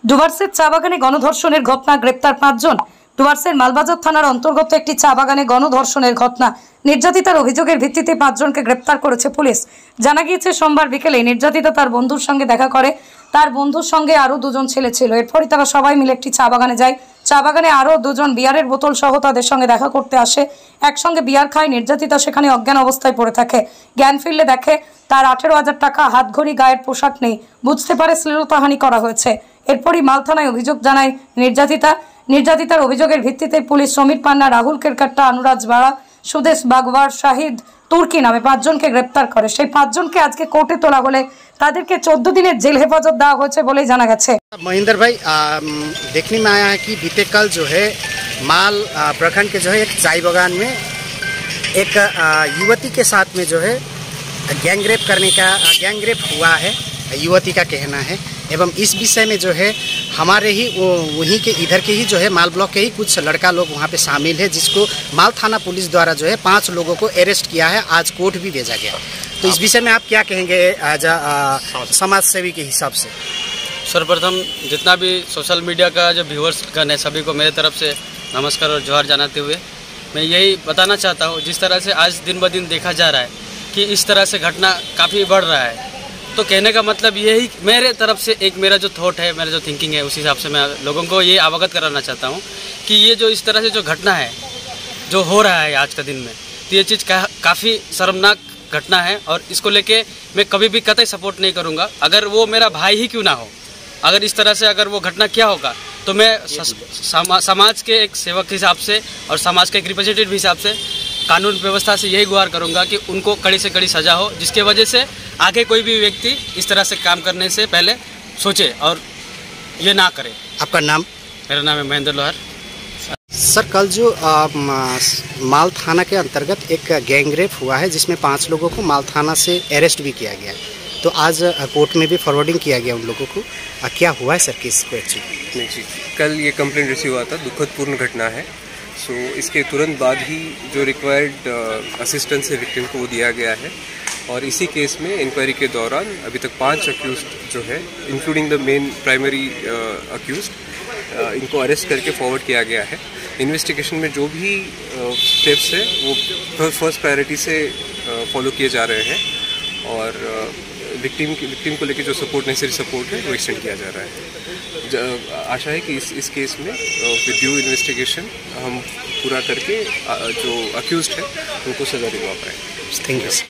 ডুয়ার্সের চা বাগানে গণধর্ষণের ঘটনা, গ্রেপ্তার 5 জন। ডুয়ার্সের মালবাজার থানার অন্তর্গত একটি চা বাগানে গণধর্ষণের ঘটনা, নির্যাতিতার অভিযোগের ভিত্তিতে 5 জনকে গ্রেপ্তার করেছে পুলিশ। জানা গিয়েছে সোমবার বিকেলে নির্যাতিতা তার বন্ধুর সঙ্গে দেখা করে। তার বন্ধুর সঙ্গে আরও 2 জন ছেলে ছিল। এরপরই তারা সবাই মিলে একটি চা বাগানে যায়। চা বাগানে আরও 2 জন বিয়ারের বোতল সহ তাদের সঙ্গে দেখা করতে আসে। একসঙ্গে বিয়ার খায়। নির্যাতিতা সেখানে অজ্ঞান অবস্থায় পড়ে থাকে। জ্ঞান ফিরলে দেখে তার 18,000 টাকা, হাতঘড়ি, গায়ের পোশাক নেই। বুঝতে পারে শ্লীলতাহানি করা হয়েছে। এরপরই মাল থানায় অভিযোগ জানায় নির্যাতিতার অভিযোগের ভিত্তিতে পুলিশ সমীর পান্না, রাহুল কেরকাট্টা, অনুরাজ বাড়া, সুদেশ বাগওয়ার, শাহিদ তুর্কি নামে 5 জনকে গ্রেপ্তার করে। সেই 5 জনকে আজকে কোর্টে তোলা হলে তাদেরকে 14 দিনের জেল হেফাজत দেওয়া হয়েছে বলেই জানা গেছে। महेंद्र भाई, देखने में आया है कि बीते कल जो है माल प्रखंड के जो है एक चाय बागान में एक युवती के साथ में जो है गैंगरेप हुआ है, युवती का कहना है। एवं इस विषय में जो है हमारे ही वहीं के इधर के ही जो है माल ब्लॉक के ही कुछ लड़का लोग वहाँ पे शामिल है, जिसको माल थाना पुलिस द्वारा जो है 5 लोगों को अरेस्ट किया है। आज कोर्ट भी भेजा गया। तो इस विषय में आप क्या कहेंगे एज समाज सेवी के हिसाब से? सर्वप्रथम जितना भी सोशल मीडिया का जो व्यूअर्स गण है सभी को मेरे तरफ से नमस्कार और जोहार जनाते हुए मैं यही बताना चाहता हूँ, जिस तरह से आज दिन ब दिन देखा जा रहा है कि इस तरह से घटना काफ़ी बढ़ रहा है। तो कहने का मतलब यही मेरे तरफ से एक मेरा जो थॉट है, मेरा जो थिंकिंग है, उस हिसाब से मैं लोगों को ये अवगत कराना चाहता हूँ कि ये जो इस तरह से जो घटना है जो हो रहा है आज का दिन में, तो ये चीज़ काफ़ी शर्मनाक घटना है। और इसको लेके मैं कभी भी कतई सपोर्ट नहीं करूँगा। अगर वो मेरा भाई ही क्यों ना हो, अगर इस तरह से अगर वो घटना क्या होगा, तो मैं समाज के एक सेवक के हिसाब से और समाज के एक रिप्रेजेंटेटिव हिसाब से कानून व्यवस्था से यही गुहार करूंगा कि उनको कड़ी से कड़ी सजा हो, जिसके वजह से आगे कोई भी व्यक्ति इस तरह से काम करने से पहले सोचे और ये ना करे। आपका नाम? मेरा नाम है महेंद्र लोहार। सर, कल जो माल थाना के अंतर्गत एक गैंगरेप हुआ है, जिसमें 5 लोगों को माल थाना से अरेस्ट भी किया गया, तो आज कोर्ट में भी फॉरवर्डिंग किया गया उन लोगों को। क्या हुआ है सर केस को एक्चुअली? नहीं जी, कल ये कंप्लेंट रिसीव हुआ था, दुखदपूर्ण घटना है। सो इसके तुरंत बाद ही जो रिक्वायर्ड असिस्टेंस है विक्टिम को वो दिया गया है। और इसी केस में इंक्वायरी के दौरान अभी तक 5 अक्यूज्ड जो है, including the main primary accused, इनको अरेस्ट करके फॉरवर्ड किया गया है। इन्वेस्टिगेशन में जो भी स्टेप्स है वो फर्स्ट प्रायोरिटी से फॉलो किए जा रहे हैं। और विक्टिम को लेकर जो सपोर्ट, नेसेसरी सपोर्ट है वो एक्सटेंड किया जा रहा है। आशा है कि इस केस में विद ड्यू इन्वेस्टिगेशन हम पूरा करके जो अक्यूज्ड है उनको सजा दिलवा पाएँ। Thank you.